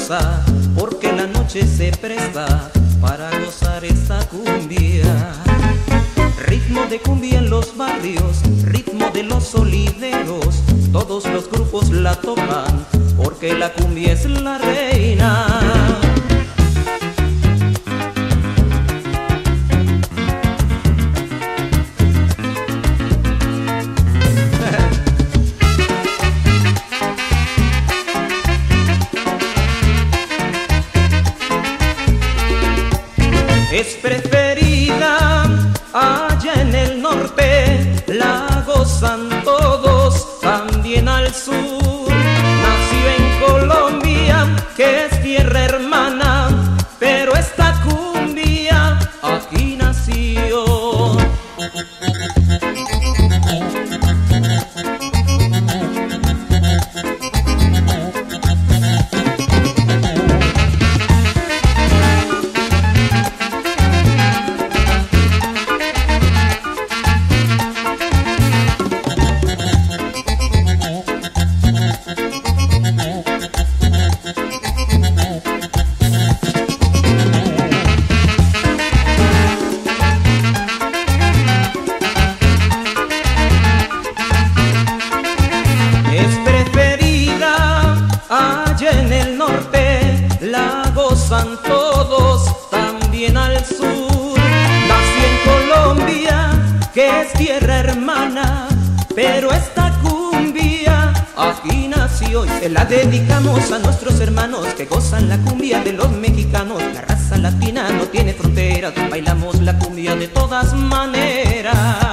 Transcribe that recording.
sabrosa, porque la noche se presta para gozar esta cumbia. Ritmo de cumbia en los barrios, ritmo de los oliveros, todos los grupos la tocan, porque la cumbia es la reina. Es preferida allá en el norte, la gozan todos, también al sur. Nació en Colombia, que es tierra hermana, pero esta cumbia aquí nació. Allá en el norte la gozan todos, también al sur. Nací en Colombia, que es tierra hermana, pero esta cumbia aquí nació y se la dedicamos a nuestros hermanos que gozan la cumbia de los mexicanos. La raza latina no tiene fronteras, bailamos la cumbia de todas maneras.